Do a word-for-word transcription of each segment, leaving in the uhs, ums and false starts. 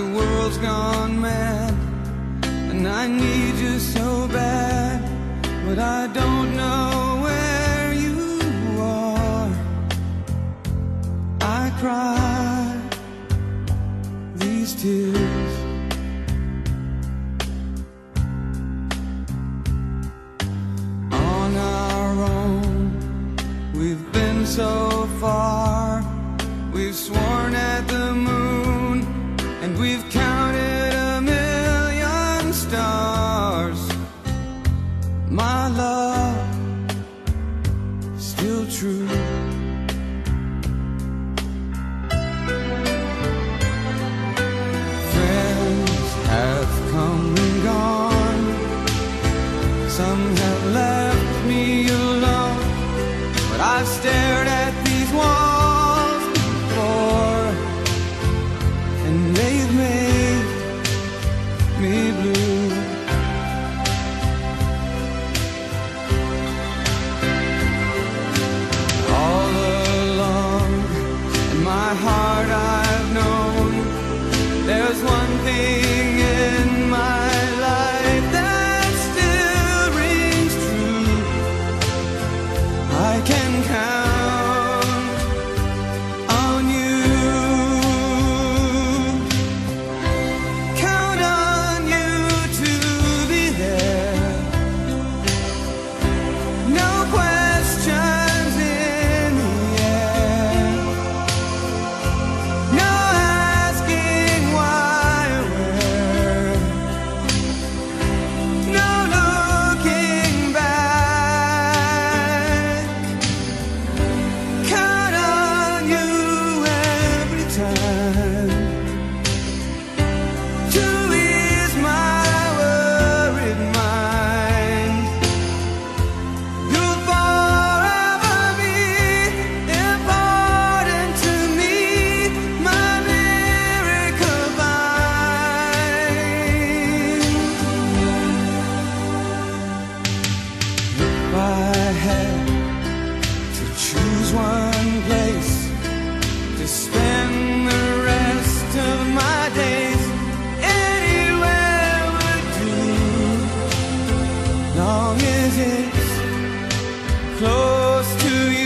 the world's gone mad, and I need you so bad, but I don't know where you are. I cry these tears on our own. We've been so far, we've sworn at the moon, and we've counted a million stars. My love, still true. Friends have come and gone, some have left me alone, but I've stared at these walls before, and they've made me blue. All along in my heart I've known there's one thing in my life that still rings true. I can count on you, count on you to be there. No questions in the air, no asking why or where, no looking back. Count on you every time to ease my worried mind. You'll forever be important to me, my miracle vine. If I had to choose one place to spend the rest of my days, anywhere would do, long as it's close to you.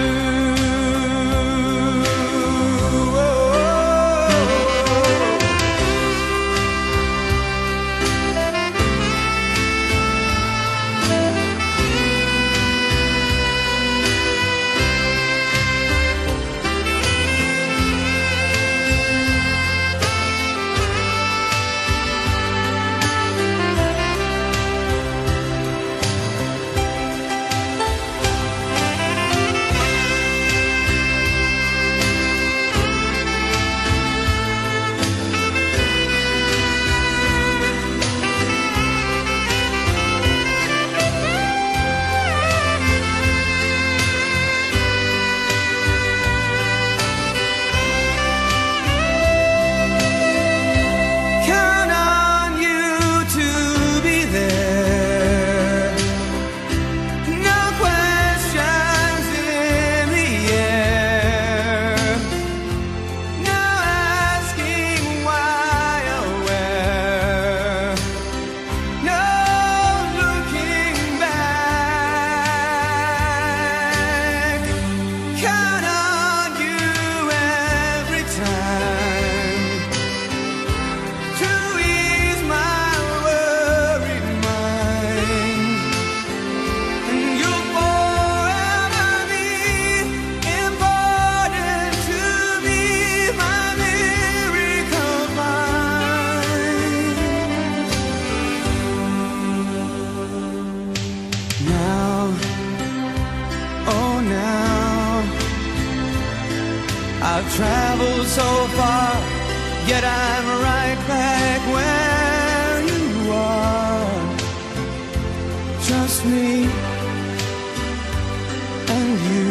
Count on you to be there, no questions in the air, no asking why or where, no looking back. Count on you every time to ease my worried mind, and you'll forever be important to me, my miracle vine. Now, oh now, I've traveled so far, yet I'm right back where you are. Just me and you.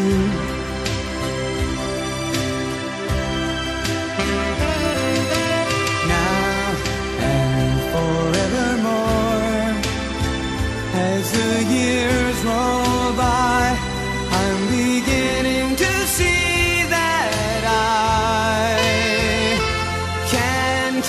Now and forevermore, as the years roll by, I'm beginning to see that I can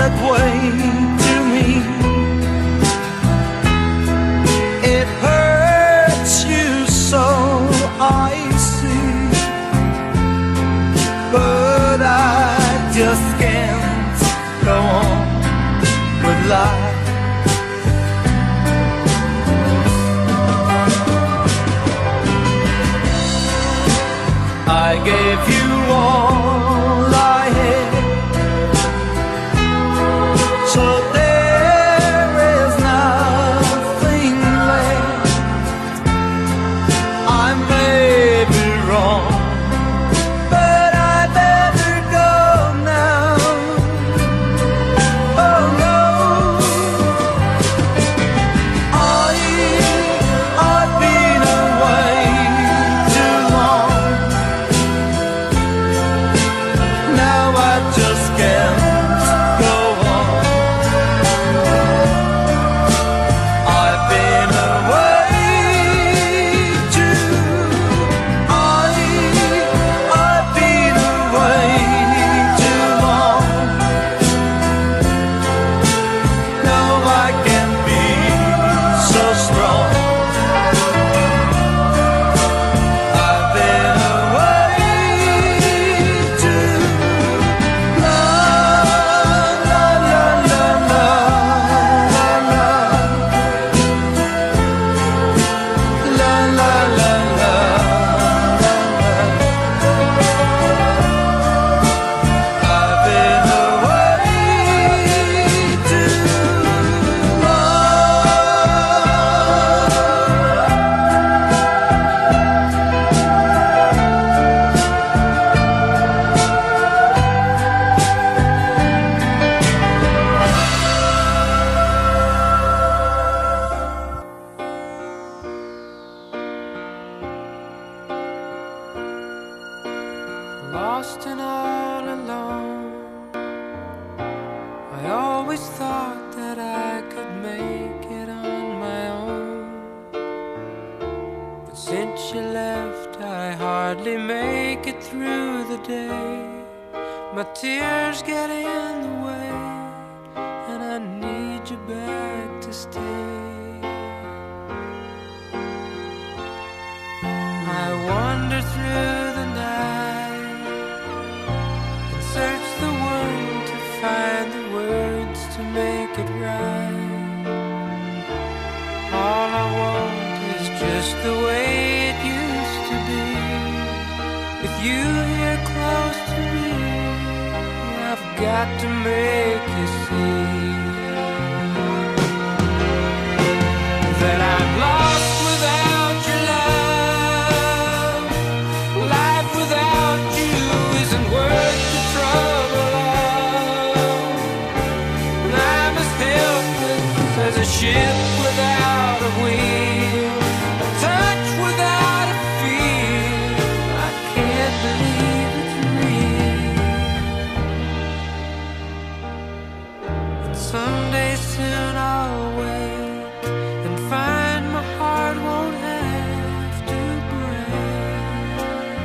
that way to me. It hurts you so, I see, but I just can't go on with life. I gave you all I had, so there is nothing left. I may be wrong, but I better go now. Oh no, I, I've been away too long. Now I just can't go on. I've been away too. I, I've been away too long. No, I can't be so strong. I've been away too. La la la la la la la la la la. I've been away too lost and all alone. I always thought that I could make it on my own, but since you left I hardly make it through the day. My tears get in the way, and I need you back to stay. I wander through the night and search the world to find the words to make it right. All I want is just the way it used to be, with you here close to me. I've got to make you see that I'm lost without your love. Life without you isn't worth the trouble of. And I'm as helpless as a ship without a wheel, a touch without a feel. I can't believe it's real. And someday soon I'll wake and find my heart won't have to break.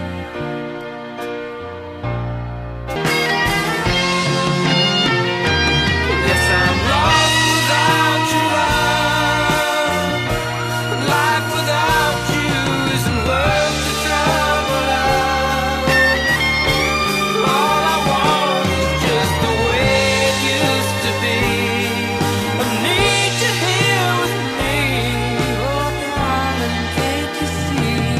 Yes, I'm lost without your love. Life without you isn't worth the trouble of. All I want is just the way it used to be. I need you here with me. Oh, darling, can't you see?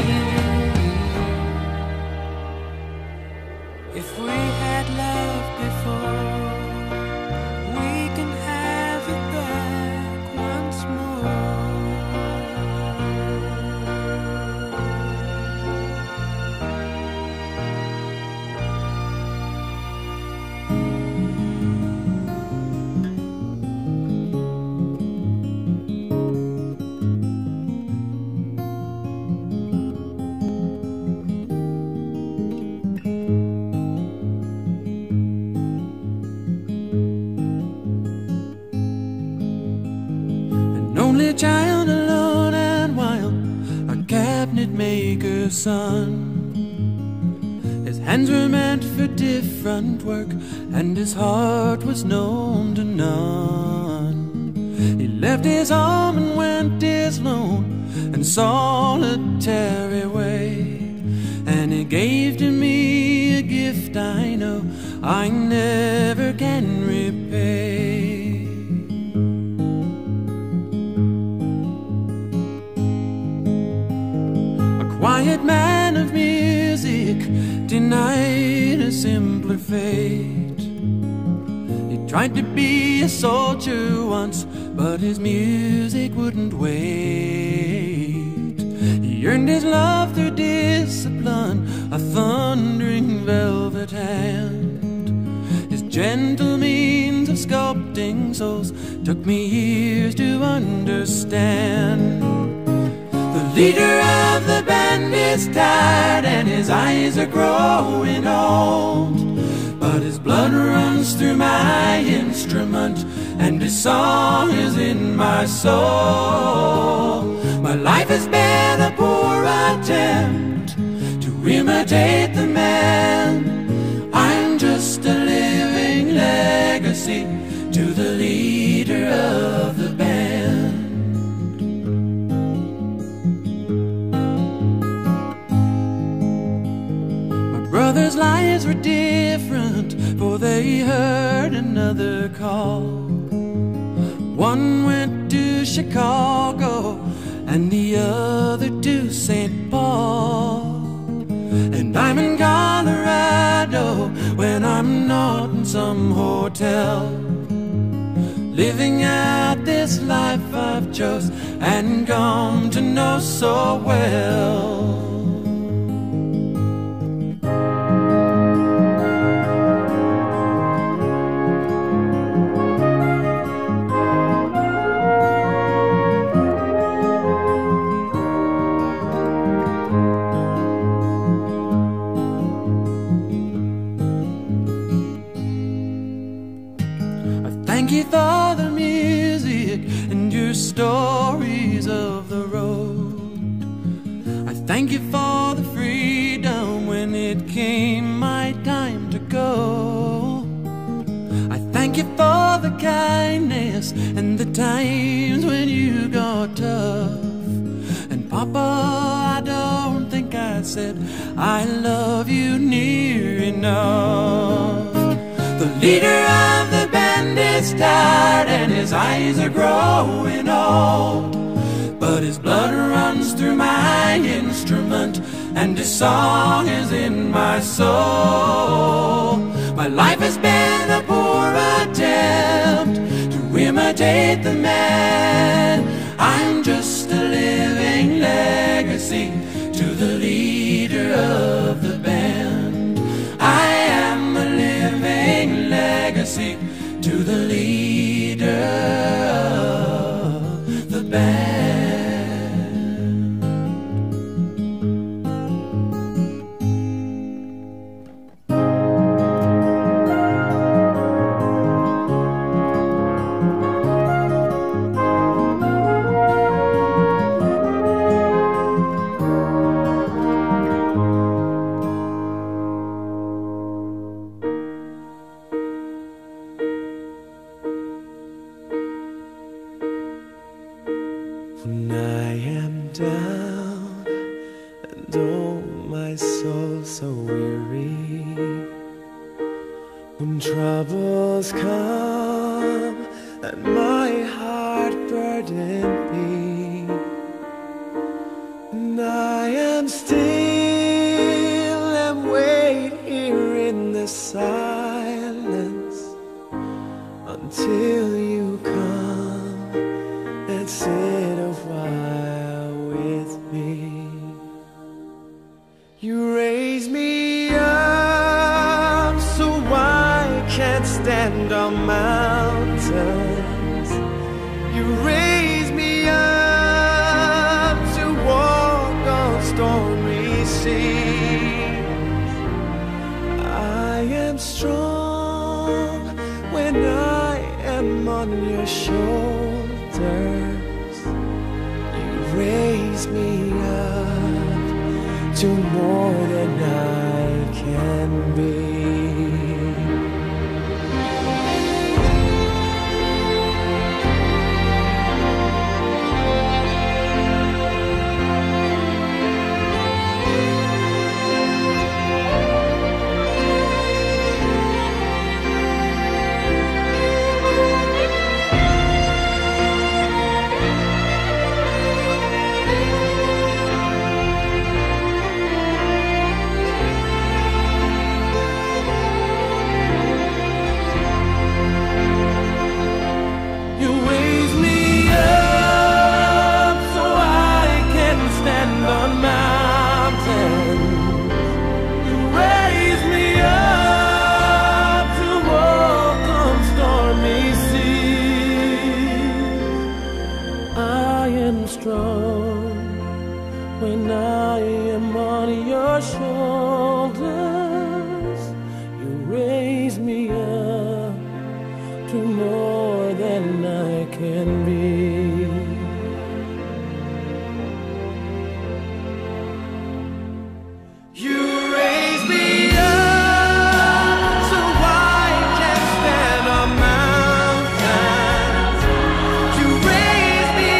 If we had loved before, we can have it back once more. An only child, alone and wild, our cabinet maker's son. His hands were meant for different work, and his heart was known to none. He left his home and went his lone and solitary way, and he gave to me a gift I know I never can repay. A quiet man of music, denied a simpler fate. He tried to be a soldier once, but his music wouldn't wait. He earned his love through discipline, a thundering velvet hand. His gentle means of sculpting souls took me years to understand. The leader of the band is tired and his eyes are growing old, but his blood runs through my instrument and his song is in my soul. My life has been a poor attempt to imitate the man. I'm just a living legacy to the leader of the band. My brothers' lives were different, for they heard another call. One went to Chicago and the other to Saint Paul. And I'm in Colorado when I'm not in some hotel, living out this life I've chose and come to know so well. Thank you for the music and your stories of the road. I thank you for the freedom when it came my time to go. I thank you for the kindness and the times when you got tough. And Papa, I don't think I said I love you near enough. The leader of the band is tired and his eyes are growing old, but his blood runs through my instrument and his song is in my soul. My life has been a poor attempt to imitate the man. I'm just a living legacy to the leader of the band. I am a living legacy to the leader of the band. When I am down and oh my soul so weary, when troubles come and my heart burden be, and I am still and wait here in the silence until you come and sit a while with me. You raise me up so I can't stand on mountains. You raise me up to walk on stormy seas. I am strong when I am on your shoulders. You raise me up to more than I can. can be. Strong when I am on your shoulders. You raise me up to more than I can be. You raise me up so I can stand on mountains. You raise me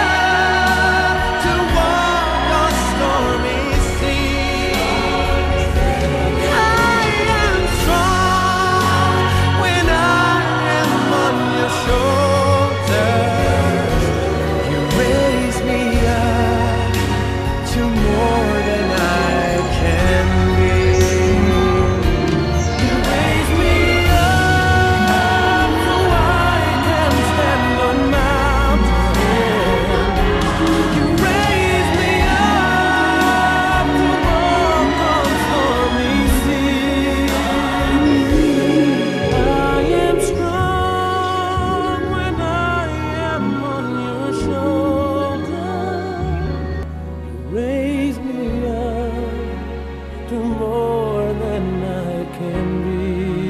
to more than I can be.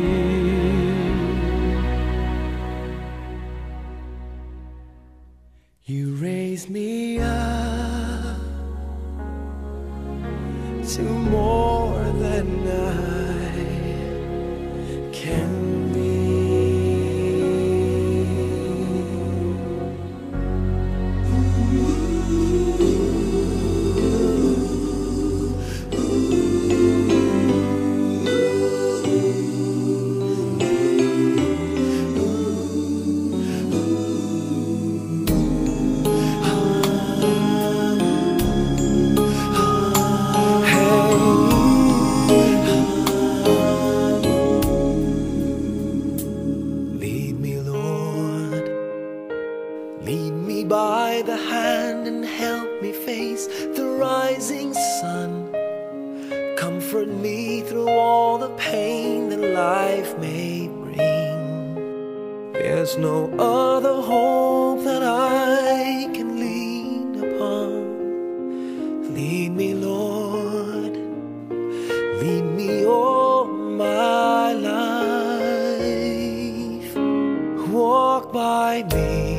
You raise me up to more than I can be. Lead me by the hand and help me face the rising sun. Comfort me through all the pain that life may bring. There's no other hope that I can lean upon. Lead me, Lord, lead me all my life. Walk by me,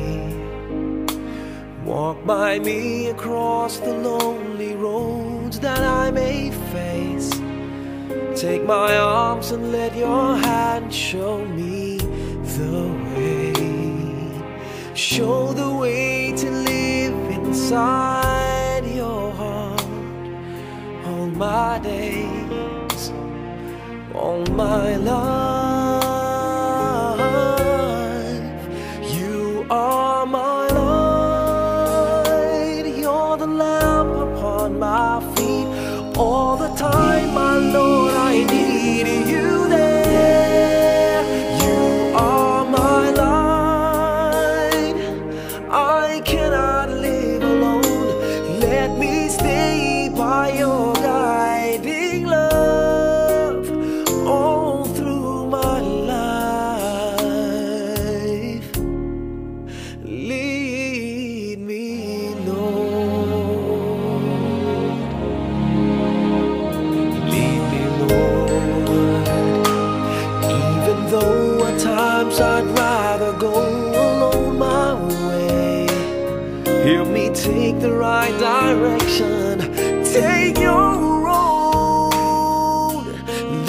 walk by me across the lonely roads that I may face. Take my arms and let your hand show me the way. Show the way to live inside your heart all my days, all my life. You are my my feet all the time, my Lord, I need you there. You are my light, I cannot live alone. Let me stay by your guiding love all through my life. Lead me, Lord. I'd rather go alone my way. Help me take the right direction. Take your road.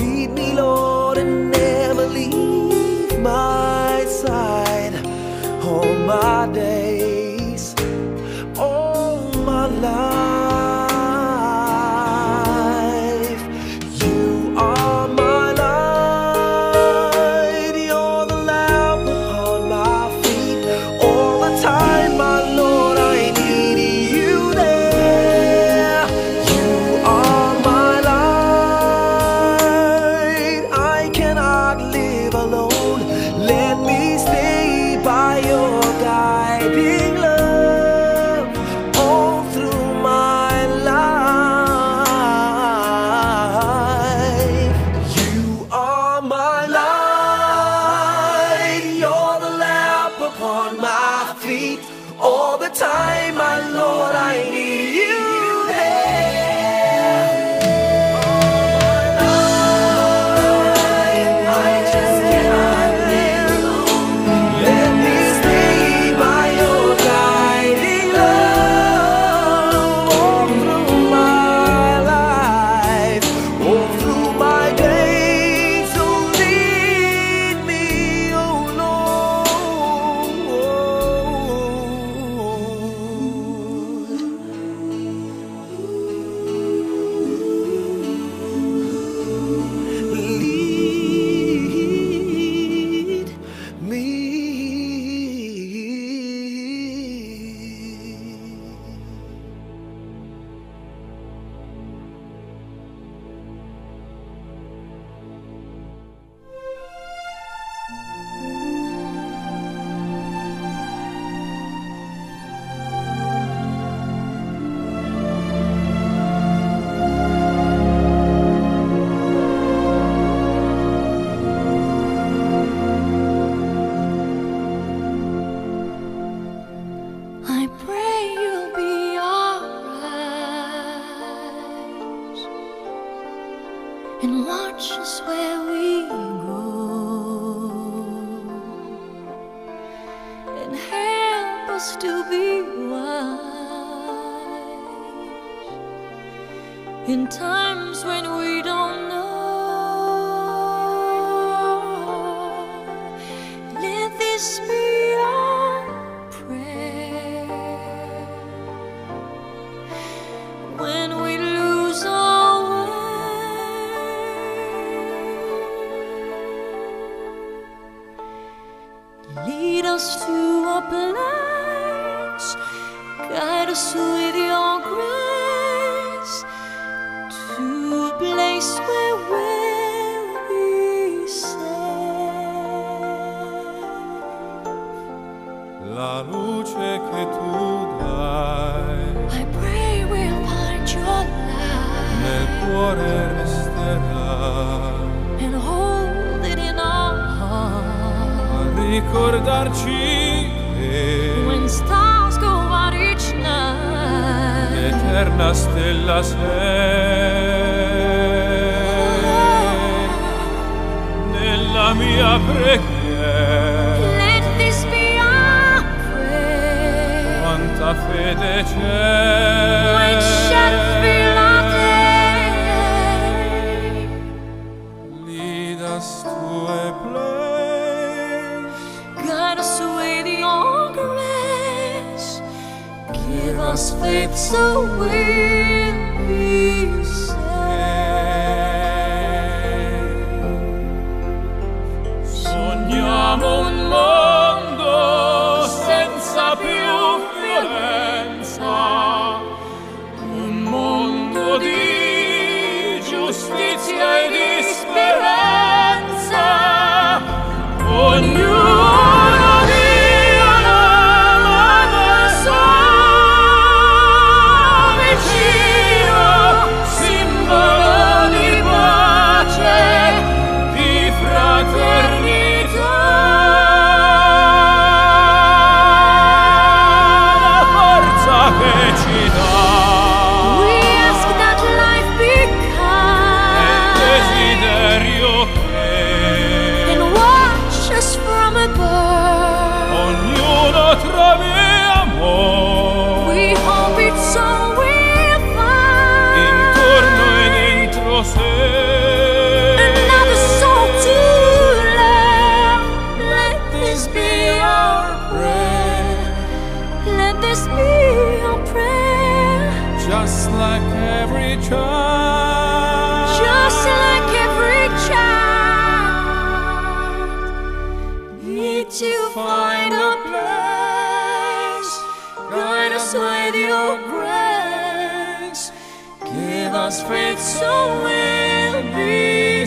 feet. All the time, my Lord, I need you there. I just cannot live alone. Let me stay by your guiding love all through my life, all through my days. So lead me, oh lead me. I pray you'll be alright and watch us where we go and help us to be wise in times when we don't know. Let this be our prayer when we lose our way. Lead us to a place, guide us with your grace, to a place where we'll be safe. La luce che tu dai I pray we'll find your nel light cuore resterà and hold it in our a heart. ricordarci che When stars go out each night, l'eterna stella sei nella mia preghiera. let this be our prayer. Quanta fede c'è When shadows fill our day, lead us to a place, guide us with your grace. Give us faith so we'll be safe. sogniamo un mondo senza più violenza, un mondo di giustizia e di speranza. Ognuno dia la mano al suo vicino, simbolo di pace, di fraternità. La forza che ci dà We ask that life be è il kind desiderio che and watch us from above. ognuno trovi amore We hope it's all we'll find. intorno e dentro sé. Another soul to love. Let this be our prayer. Let this be our prayer. Just like every child, Just like every child, need to find a place. Guide us with your grace. Give us faith so we'll be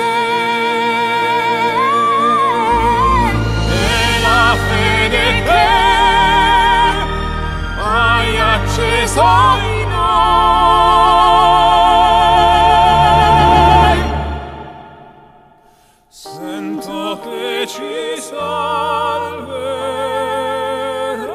safe. e la fede che hai acceso in noi, sento che ci salverà.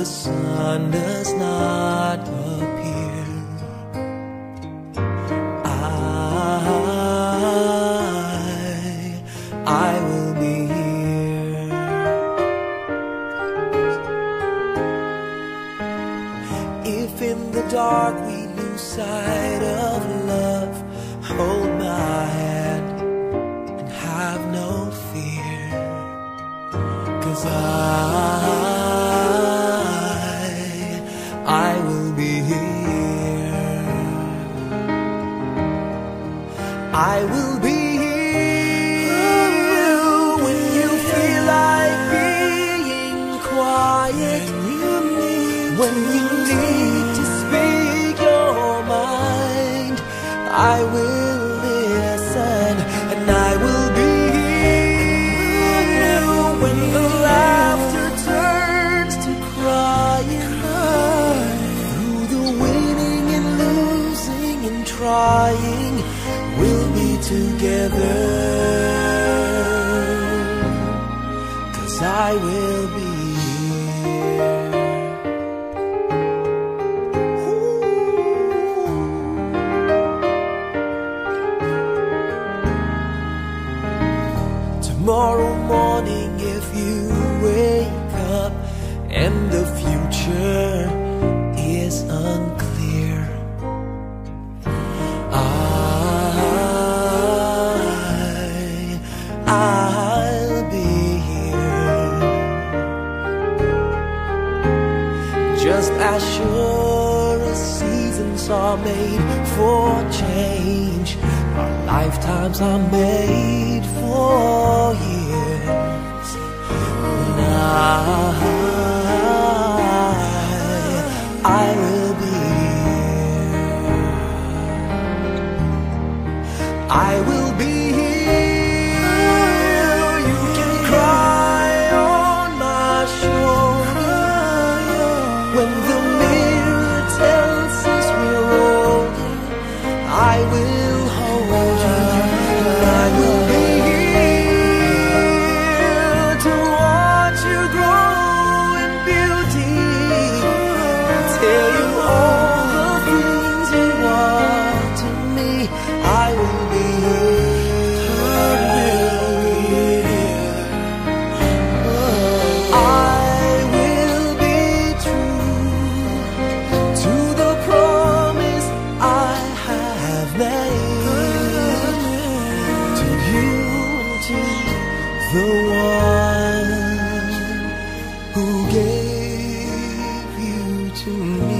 sun does not appear, I, I will be here. If in the dark we lose sight of love, hold my hand and have no fear, 'cause I, I will be here. I will be here when you feel like being quiet, when you need to speak your mind. I will listen, and I will be here when the laughter turns to crying, through the winning and losing and trying, we'll be together, 'cause I will be tomorrow morning. If you wake up and the future is unclear, I, I'll be here, just as sure as seasons are made for change. Our lifetimes are made for years. And I, I will be here. I will be here. You can cry on my shoulder when the mirror tells us we're older. I will hold you, and I will be here to watch you grow in beauty, tell you all the things you are to me. I will be here. I will be true to the promise I have made, to you and to the one who gave you to me.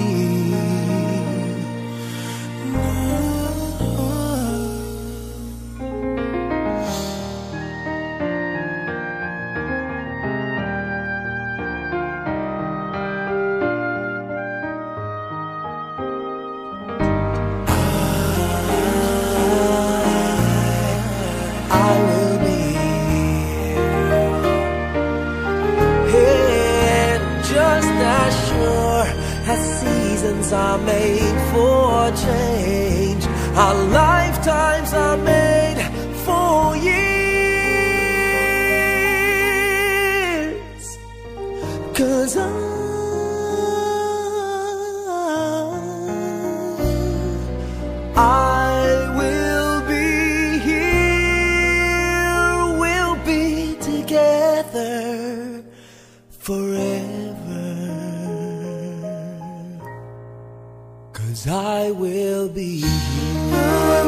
I will be here, and just as sure as seasons are made for change, our lifetimes are made for years. 'Cause I, I will be here, we'll be together forever, 'cause I will be here.